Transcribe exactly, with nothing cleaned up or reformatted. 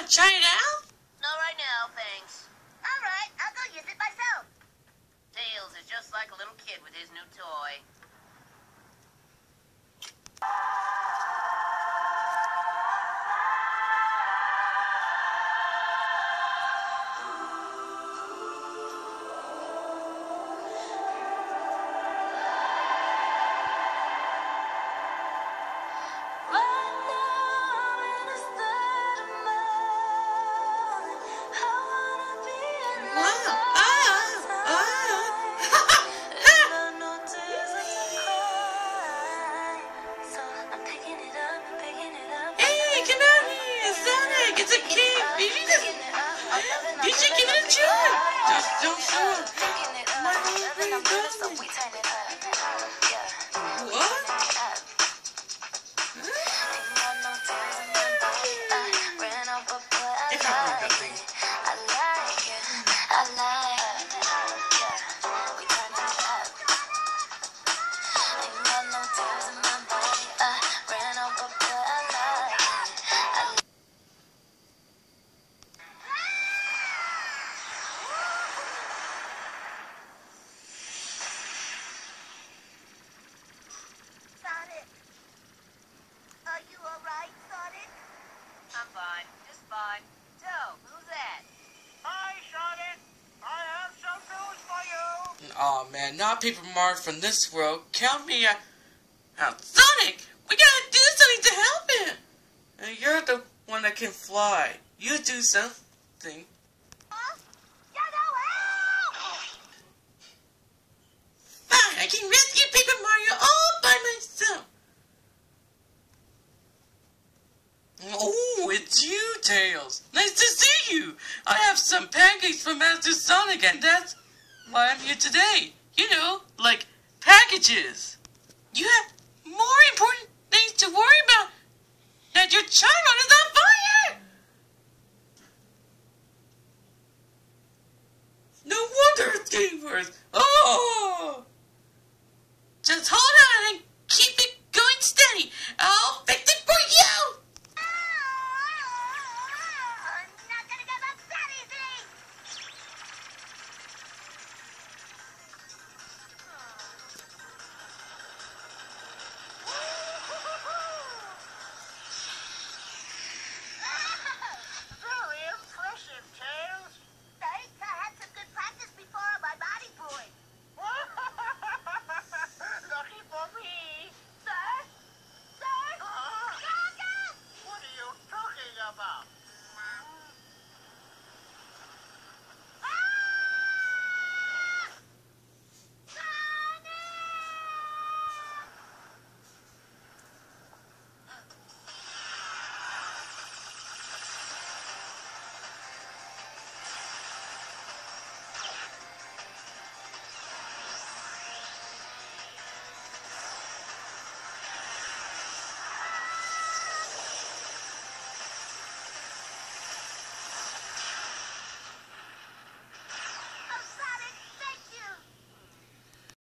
want to try it out? Not right now, thanks. Alright, I'll go use it myself. Tails is just like a little kid with his new toy. It's a kid. You should, just, you should give it a try. Just don't show it. My little baby dummy. What? They probably got things. I'm fine, just fine. So, who's that? Hi, Sonic. I have some news for you. Aw, oh, man, not Paper Mario from this world. Count me out. out. Sonic, we gotta do something to help him. And you're the one that can fly. You do something. Huh? Shadow, help! Fine, I can rescue Paper Mario all by myself. Oh, it's you, Tails. Nice to see you. I have some pancakes from Master Sonic, and that's why I'm here today. You know, like packages. You have more important things to worry about. That your Charizard is on fire. No wonder it's getting worse. Oh,